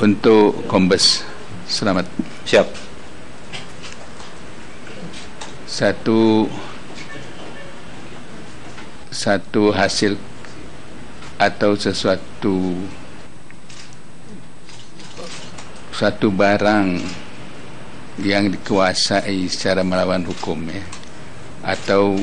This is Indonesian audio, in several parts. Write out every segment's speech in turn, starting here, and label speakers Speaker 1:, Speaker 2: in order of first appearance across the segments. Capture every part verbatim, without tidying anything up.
Speaker 1: Untuk Kombes, selamat.
Speaker 2: Siap.
Speaker 1: Satu satu hasil atau sesuatu satu barang yang dikuasai secara melawan hukum, ya, atau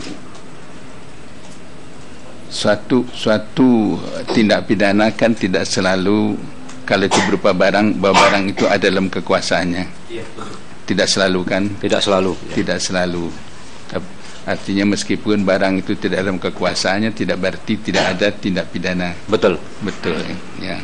Speaker 1: suatu suatu tindak pidana kan tidak selalu, kalau itu berupa barang, bahwa barang itu ada dalam kekuasaannya. Iya, tidak selalu kan?
Speaker 2: Tidak selalu. Ya.
Speaker 1: Tidak selalu. Artinya meskipun barang itu tidak dalam kekuasaannya, tidak berarti tidak ada tindak pidana.
Speaker 2: Betul.
Speaker 1: Betul. Ya.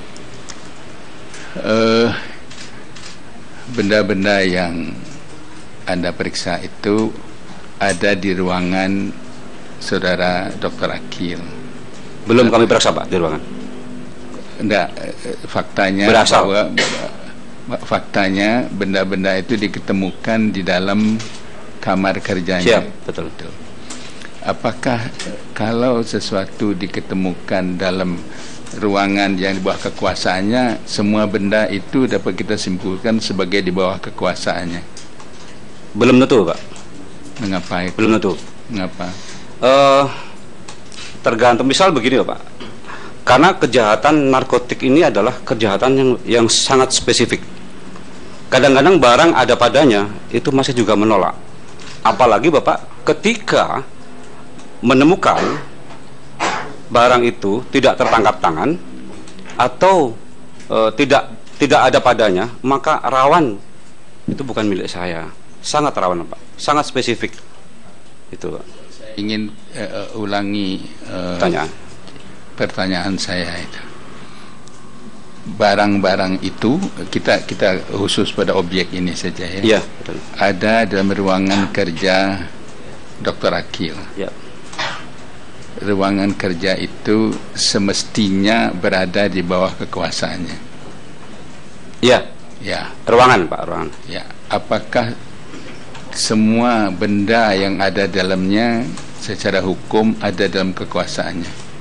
Speaker 1: Uh, benda-benda yang Anda periksa itu ada di ruangan Saudara Doktor Akil.
Speaker 2: Belum kami periksa, Pak, di ruangan.
Speaker 1: Enggak, faktanya
Speaker 2: Berasal.
Speaker 1: bahwa faktanya benda-benda itu diketemukan di dalam kamar kerjanya.
Speaker 2: Siap, betul.
Speaker 1: betul. Apakah kalau sesuatu diketemukan dalam ruangan yang di bawah kekuasaannya, semua benda itu dapat kita simpulkan sebagai di bawah kekuasaannya?
Speaker 2: Belum tentu, Pak.
Speaker 1: Mengapa itu?
Speaker 2: Belum tentu.
Speaker 1: Mengapa?
Speaker 2: Uh, tergantung, misal begini, Pak. Karena kejahatan narkotik ini adalah kejahatan yang yang sangat spesifik. Kadang-kadang barang ada padanya itu masih juga menolak. Apalagi Bapak ketika menemukan barang itu tidak tertangkap tangan atau uh, tidak tidak ada padanya, maka rawan itu bukan milik saya. Sangat rawan, Pak. Sangat spesifik. Itu, Pak.
Speaker 1: Saya ingin uh, ulangi uh,
Speaker 2: pertanyaan.
Speaker 1: pertanyaan saya itu. Barang-barang itu kita kita khusus pada objek ini saja, ya.
Speaker 2: Iya, betul.
Speaker 1: Ada dalam ruangan kerja Doktor Akil.
Speaker 2: Ya.
Speaker 1: Ruangan kerja itu semestinya berada di bawah kekuasaannya.
Speaker 2: Iya.
Speaker 1: Ya.
Speaker 2: Ruangan, Pak, ruangan.
Speaker 1: Ya. Apakah semua benda yang ada dalamnya secara hukum ada dalam kekuasaannya?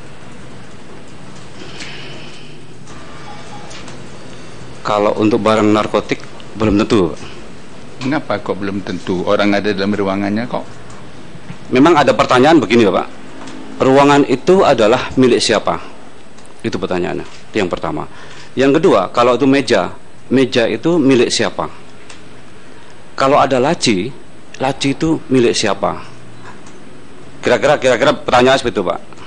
Speaker 2: Kalau untuk barang narkotik belum tentu.
Speaker 1: Mengapa kok belum tentu? Orang ada dalam ruangannya kok.
Speaker 2: Memang ada pertanyaan begini, Pak. Ruangan itu adalah milik siapa? Itu pertanyaannya. Itu yang pertama. Yang kedua, kalau itu meja, meja itu milik siapa? Kalau ada laci, laci itu milik siapa? Kira-kira kira-kira pertanyaan seperti itu, Pak.